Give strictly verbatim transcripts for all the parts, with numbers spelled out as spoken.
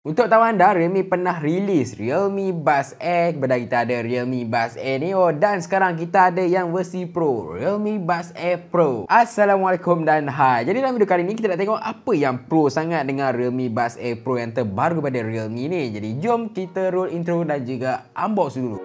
Untuk tahu anda, Realme pernah rilis Realme Buds Air. Kemudian kita ada Realme Buds Air Neo. Dan sekarang kita ada yang versi Pro, Realme Buds Air Pro. Assalamualaikum dan hai. Jadi dalam video kali ini kita nak tengok apa yang Pro sangat dengan Realme Buds Air Pro yang terbaru daripada Realme ni. Jadi jom kita roll intro dan juga unbox dulu.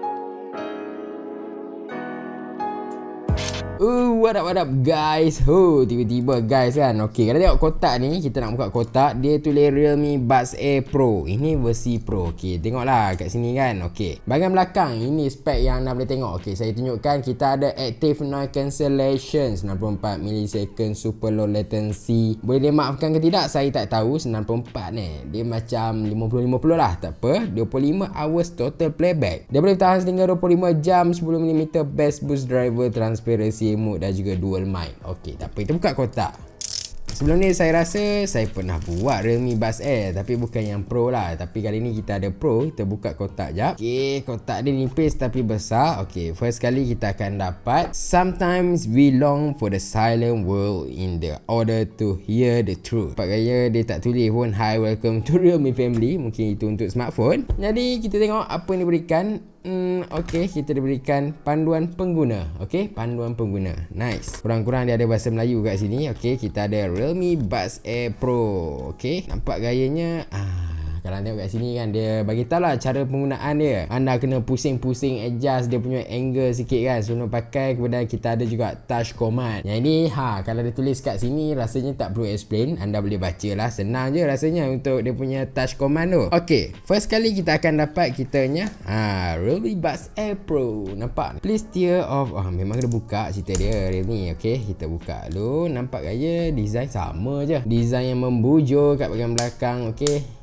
Uh, what up, what up guys. Oh, tiba-tiba guys kan. Okey, kalau tengok kotak ni, kita nak buka kotak, dia tulis Realme Buds Air Pro. Ini versi Pro. Okey, tengoklah kat sini kan. Okey, bahagian belakang ini spek yang anda boleh tengok. Okey, saya tunjukkan kita ada Active Noise Cancellation sembilan puluh empat millisecond super low latency. Boleh dimaafkan ke tidak saya tak tahu. Sembilan puluh empat ni dia macam lima puluh lima puluh lah. Tak apa. Dua puluh lima hours total playback. Dia boleh tahan sehingga dua puluh lima jam. Sepuluh milimeter bass boost driver, transparency mode dan juga dual mic. Okey, tak apa, kita buka kotak. Sebelum ni saya rasa saya pernah buat Realme Buds Air, tapi bukan yang Pro lah. Tapi kali ni kita ada Pro. Kita buka kotak jap. Okey, kotak dia nipis tapi besar. Okey, first kali kita akan dapat Sometimes we long for the silent world in the order to hear the truth. Pak gaya dia tak tulis pun Hi, welcome to Realme family. Mungkin itu untuk smartphone. Jadi kita tengok apa yang diberikan. Hmm, Okey, kita diberikan panduan pengguna. Okey, panduan pengguna. Nice. Kurang-kurang dia ada bahasa Melayu kat sini. Okey, kita ada Realme Buds Air Pro. Okey, nampak gayanya. Ah, kalau anda tengok kat sini kan, dia bagi tahu lah cara penggunaan dia. Anda kena pusing-pusing adjust dia punya angle sikit kan sebelum pakai. Kemudian kita ada juga touch command. Yang ini ha, kalau dia tulis kat sini rasanya tak perlu explain. Anda boleh baca lah. Senang je rasanya untuk dia punya touch command tu. Okey, first kali kita akan dapat kitanya ha, Realme Buds Air Pro. Nampak? Please steer off. Oh, memang kena buka cerita dia Realme. Okey, kita buka dulu. Nampak gaya design sama je. Design yang membujur kat bahagian belakang. Okey.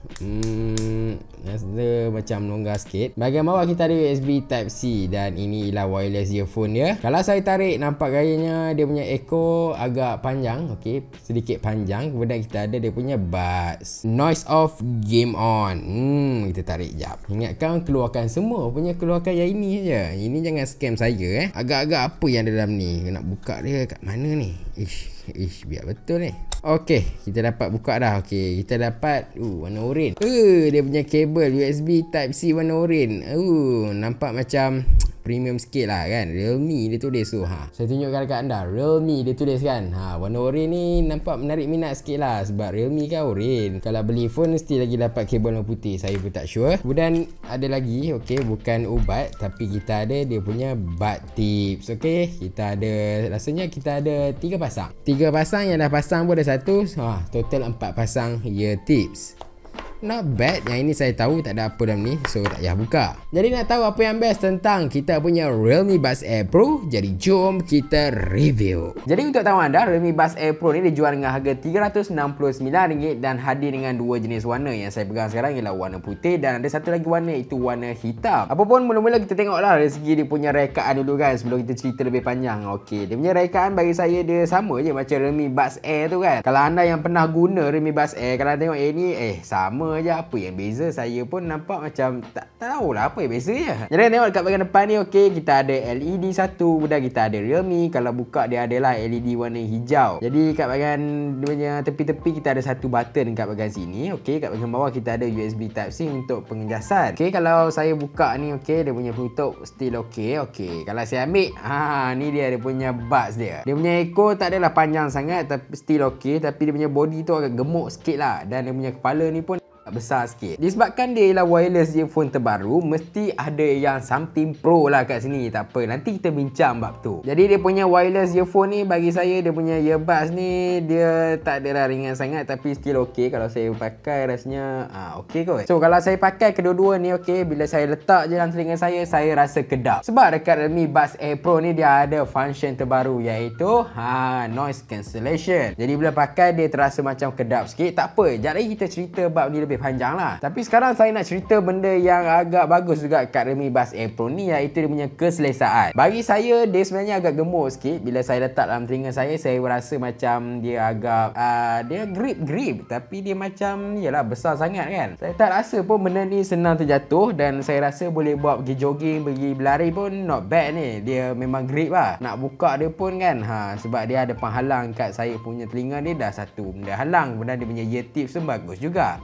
Hmm, dia macam longgar sikit. Bahagian bawah kita ada U S B Type C. Dan ini ialah wireless earphone dia. Kalau saya tarik, nampak gayanya dia punya echo agak panjang. Okey, sedikit panjang. Kemudian kita ada dia punya buds. Noise off, game on. Hmm, kita tarik jap. Ingatkan keluarkan semua punya keluarkan yang ini je. Ini jangan scam saya eh. Agak-agak apa yang ada dalam ni. Nak buka dia kat mana ni? Ish, ish, biar betul ni. Okey, kita dapat buka dah. Okey, kita dapat uh warna oranye. Uh, dia punya kabel U S B Type C warna oranye. Uh, nampak macam premium sikit lah kan. Realme dia tulis tu ha. Saya tunjukkan dekat anda. Realme dia tulis kan. Ha, warna oranye ni nampak menarik minat sikit lah. Sebab Realme kan oranye. Kalau beli phone mesti lagi dapat kabel warna putih. Saya pun tak sure. Kemudian ada lagi. Okey, bukan ubat. Tapi kita ada dia punya bud tips. Okey, kita ada. Rasanya kita ada tiga pasang. Tiga pasang yang dah pasang pun ada satu. Ha, total empat pasang ear tips. Not bad. Yang ini saya tahu tak ada apa dalam ni, so tak payah buka. Jadi nak tahu apa yang best tentang kita punya Realme Buds Air Pro, jadi jom kita review. Jadi untuk tahu anda, Realme Buds Air Pro ni dijual dengan harga tiga ratus enam puluh sembilan ringgit dan hadir dengan dua jenis warna. Yang saya pegang sekarang ialah warna putih dan ada satu lagi warna iaitu warna hitam. Apapun mula-mula kita tengoklah dari segi dia punya rekaan dulu kan sebelum kita cerita lebih panjang. Okey, dia punya rekaan bagi saya dia sama je macam Realme Buds Air tu kan. Kalau anda yang pernah guna Realme Buds Air, kalau anda tengok eh ni eh sama je. Apa yang beza, saya pun nampak macam tak tahulah apa yang beza je. Jadi tengok dekat bahagian depan ni. Okey, kita ada L E D satu, kemudian kita ada Realme. Kalau buka dia adalah L E D warna hijau. Jadi kat bahagian dia punya tepi-tepi kita ada satu button kat bahagian sini. Okey, kat bahagian bawah kita ada U S B Type C untuk pengejasan. Okey, kalau saya buka ni okey, dia punya penutup still okey. Okey, kalau saya ambil ha ni dia dia punya buds dia. Dia punya echo tak adalah panjang sangat tapi still okey, tapi dia punya body tu agak gemuk sikit lah dan dia punya kepala ni pun besar sikit. Disebabkan dia ialah wireless earphone terbaru, mesti ada yang something pro lah kat sini. Tak apa, nanti kita bincang bab tu. Jadi dia punya wireless earphone ni bagi saya, dia punya earbuds ni dia tak ada ringan sangat tapi still okey. Kalau saya pakai rasanya ah okey kot. So kalau saya pakai kedua-dua ni okey, bila saya letak je dalam telinga saya, saya rasa kedap. Sebab dekat Realme Buds Air Pro ni dia ada function terbaru iaitu ha noise cancellation. Jadi bila pakai dia terasa macam kedap sikit. Tak apa, jap lagi kita cerita bab ni lebih panjang lah. Tapi sekarang saya nak cerita benda yang agak bagus juga kat Realme Buds Air Pro ni, iaitu dia punya keselesaan. Bagi saya dia sebenarnya agak gemuk sikit. Bila saya letak dalam telinga saya, saya rasa macam dia agak uh, dia grip-grip, tapi dia macam yalah besar sangat kan. Saya tak rasa pun benda ni senang terjatuh dan saya rasa boleh buat pergi jogging, pergi berlari pun not bad ni. Dia memang grip lah. Nak buka dia pun kan ha, sebab dia ada penghalang kat saya punya telinga ni, dah satu benda halang. Kemudian dia punya ear tips pun bagus juga. Untuk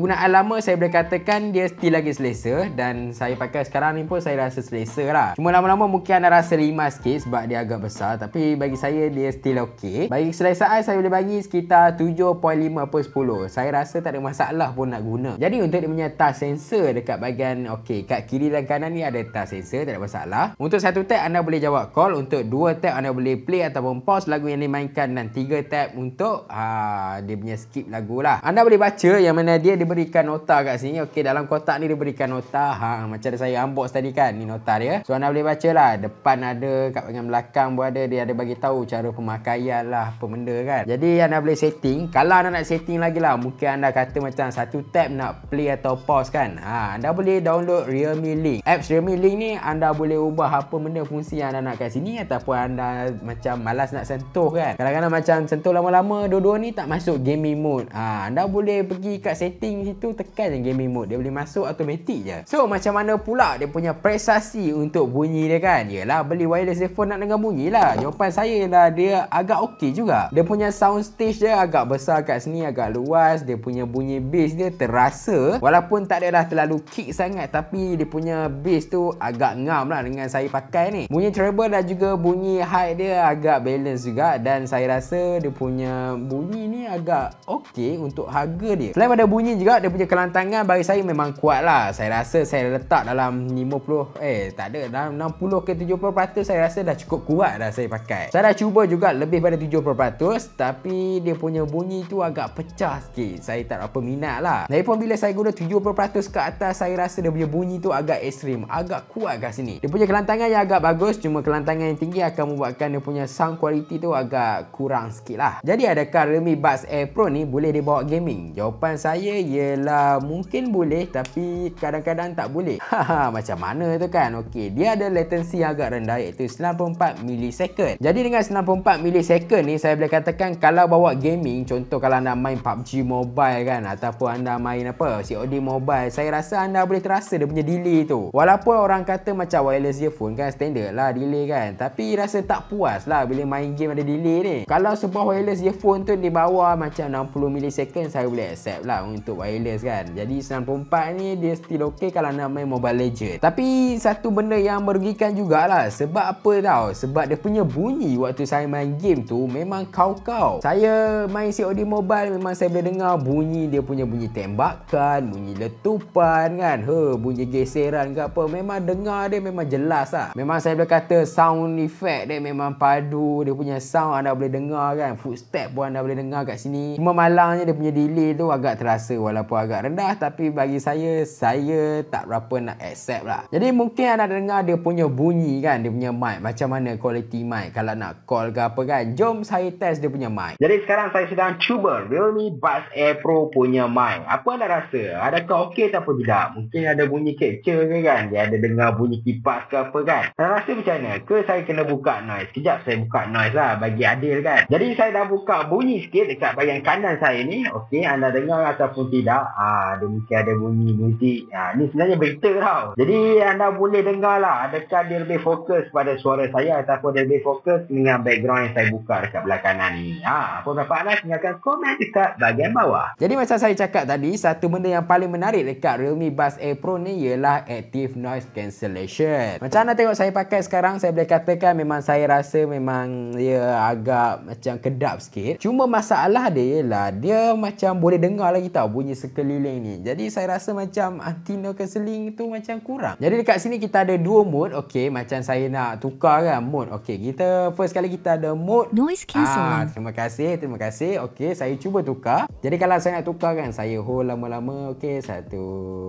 penggunaan lama saya boleh katakan dia still lagi selesa, dan saya pakai sekarang ni pun saya rasa selesa lah. Cuma lama-lama mungkin anda rasa rimas sikit sebab dia agak besar, tapi bagi saya dia still okey. Bagi keselesaan saya boleh bagi sekitar tujuh perpuluhan lima per sepuluh. Saya rasa tak ada masalah pun nak guna. Jadi untuk dia punya touch sensor dekat bahagian okey, kat kiri dan kanan ni ada touch sensor, tak ada masalah. Untuk satu tab anda boleh jawab call, untuk dua tab anda boleh play ataupun pause lagu yang dimainkan, dan tiga tab untuk ha, dia punya skip lagu lah. Anda boleh baca yang mana dia diberikan nota kat sini. Okey, dalam kotak ni diberikan nota, ha, macam saya unbox tadi kan, ni nota dia. So anda boleh baca lah, depan ada, kat bahagian belakang pun ada, dia ada bagi tahu cara pemakaian lah, apa benda kan. Jadi anda boleh setting, kalau anda nak setting lagi lah, mungkin anda kata macam satu tab nak play atau pause kan, ha, anda boleh download Realme Link. Apps Realme Link ni anda boleh ubah apa benda fungsi yang anda nak kat sini, ataupun anda macam malas nak sentuh kan, kadang-kadang macam sentuh lama-lama dua-dua ni tak masuk gaming mode, ha, anda boleh pergi kat setting situ, tekan je gaming mode, dia boleh masuk automatic je. So macam mana pula dia punya prestasi untuk bunyi dia kan? Yelah, beli wireless earphone nak dengar bunyi lah. Jawapan saya lah, dia agak okey juga. Dia punya sound stage dia agak besar kat sini, agak luas. Dia punya bunyi bass dia terasa, walaupun tak adalah terlalu kick sangat, tapi dia punya bass tu agak ngam lah dengan saya pakai ni. Bunyi treble dan juga bunyi high dia agak balance juga, dan saya rasa dia punya bunyi ni agak okey untuk harga dia. Selain pada bunyi juga, dia punya kelantangan bagi saya memang kuat lah. Saya rasa saya letak dalam lima puluh eh tak ada, dalam enam puluh ke tujuh puluh peratus saya rasa dah cukup kuat dah saya pakai. Saya dah cuba juga lebih pada tujuh puluh peratus, tapi dia punya bunyi tu agak pecah sikit. Saya tak apa minat lah. Jadi pun bila saya guna tujuh puluh peratus ke atas, saya rasa dia punya bunyi tu agak ekstrim, agak kuat kat sini. Dia punya kelantangan yang agak bagus, cuma kelantangan yang tinggi akan membuatkan dia punya sound quality tu agak kurang sikit lah. Jadi adakah Realme Buds Air Pro ni boleh dibawa gaming? Jawapan saya ialah mungkin boleh, tapi kadang-kadang tak boleh. Haha, macam mana tu kan? Okey, dia ada latency yang agak rendah, iaitu sembilan puluh empat milisecond. Jadi dengan sembilan puluh empat milisecond ni, saya boleh katakan kalau bawa gaming, contoh kalau anda main P U B G Mobile kan, ataupun anda main apa, C O D Mobile, saya rasa anda boleh terasa dia punya delay tu. Walaupun orang kata macam wireless earphone kan standard lah delay kan, tapi rasa tak puas lah bila main game ada delay ni. Kalau sebuah wireless earphone tu di bawah macam enam puluh milisecond, saya boleh accept lah untuk wireless kan. Jadi sembilan puluh empat ni dia still ok kalau nak main Mobile Legend. Tapi satu benda yang merugikan jugalah. Sebab apa tau? Sebab dia punya bunyi waktu saya main game tu memang kau-kau. Saya main C O D Mobile memang saya boleh dengar bunyi dia punya bunyi tembakan, bunyi letupan kan, he, bunyi geseran ke apa, memang dengar dia memang jelas lah. Memang saya boleh kata sound effect dia memang padu, dia punya sound anda boleh dengar kan, footstep pun anda boleh dengar kat sini. Cuma malangnya dia punya delay tu agak terasa, walaupun agak rendah, tapi bagi saya, saya tak berapa nak accept lah. Jadi mungkin anda dengar dia punya bunyi kan, dia punya mic, macam mana quality mic kalau nak call ke apa kan. Jom saya test dia punya mic. Jadi sekarang saya sedang cuba Realme Buds Air Pro punya mic. Apa anda rasa? Adakah okey ataupun tidak? Mungkin ada bunyi capture ke kan, dia ada dengar bunyi kipas ke apa kan. Anda rasa macam mana? Ke saya kena buka noise? Sekejap saya buka noise lah bagi adil kan. Jadi saya dah buka bunyi sikit dekat bahagian kanan saya ni. Okey, anda dengar ataupun tidak? Ah, dia mungkin ada bunyi muzik. Ah, ni sebenarnya berita tau. Jadi anda boleh dengar lah, adakah dia lebih fokus pada suara saya ataupun dia lebih fokus dengan background yang saya buka dekat belah kanan ni. Ha, apa pendapat anda? Tinggalkan komen dekat bahagian bawah. Jadi macam saya cakap tadi, satu benda yang paling menarik dekat Realme Buds Air Pro ni ialah Active Noise Cancellation. Macam anda tengok saya pakai sekarang, saya boleh katakan memang saya rasa memang dia agak macam kedap sikit. Cuma masalah dia ialah dia macam boleh dengar lagi tau bunyi sekeliling ni. Jadi saya rasa macam anti-noise cancelling tu macam kurang. Jadi dekat sini kita ada dua mode. Okey, macam saya nak tukar kan mode. Okey, kita first kali kita ada mode noise cancelling. Ah, terima kasih, terima kasih. Okey, saya cuba tukar. Jadi kalau saya nak tukar kan, saya hold lama-lama. Okey, satu,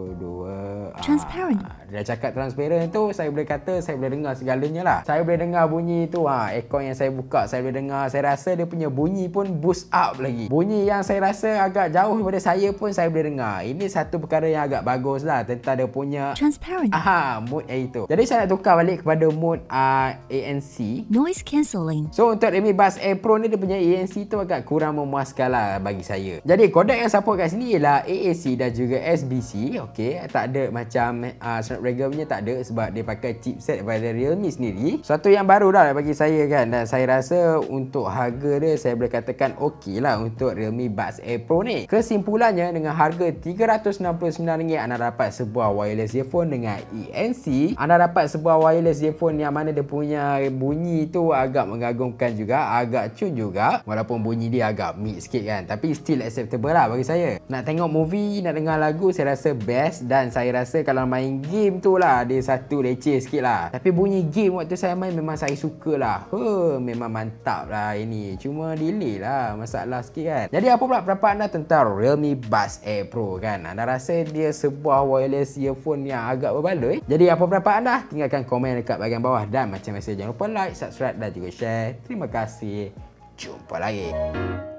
dua. Transparent. Ah, dia cakap transparent tu, saya boleh kata saya boleh dengar segalanya lah. Saya boleh dengar bunyi tu. Ha, aircon yang saya buka, saya boleh dengar. Saya rasa dia punya bunyi pun boost up lagi. Bunyi yang saya rasa agak jauh daripada saya pun saya boleh dengar. Ini satu perkara yang agak bagus lah tentang dia punya transparent. Aha, mode iaitu. Jadi saya nak tukar balik kepada mode uh, A N C, noise cancelling. So untuk Realme Buds Air Pro ni dia punya A N C tu agak kurang memuaskan lah bagi saya. Jadi kodek yang support kat sini ialah A A C dan juga S B C. Okey, tak ada macam uh, Snapdragon punya tak ada, sebab dia pakai chipset daripada Realme sendiri. Suatu yang baru dah bagi saya kan, dan saya rasa untuk harga dia saya boleh katakan okey lah untuk Realme Buds Air Pro ni. Kesimpulannya, dengan harga tiga ratus enam puluh sembilan ringgit anda dapat sebuah wireless earphone dengan E N C. Anda dapat sebuah wireless earphone yang mana dia punya bunyi tu agak mengagumkan juga, agak cun juga, walaupun bunyi dia agak mid sikit kan, tapi still acceptable lah bagi saya. Nak tengok movie, nak dengar lagu, saya rasa best. Dan saya rasa kalau main game tu lah, dia satu leceh sikit lah, tapi bunyi game waktu saya main memang saya suka lah. Huh, memang mantap lah ini, cuma delay lah masalah sikit kan. Jadi apa pula pendapat anda tentang Realme Buds Air Pro kan? Anda rasa dia sebuah wireless earphone yang agak berbaloi? Jadi apa pendapat anda? Tinggalkan komen dekat bahagian bawah. Dan macam biasa jangan lupa like, subscribe dan juga share. Terima kasih. Jumpa lagi.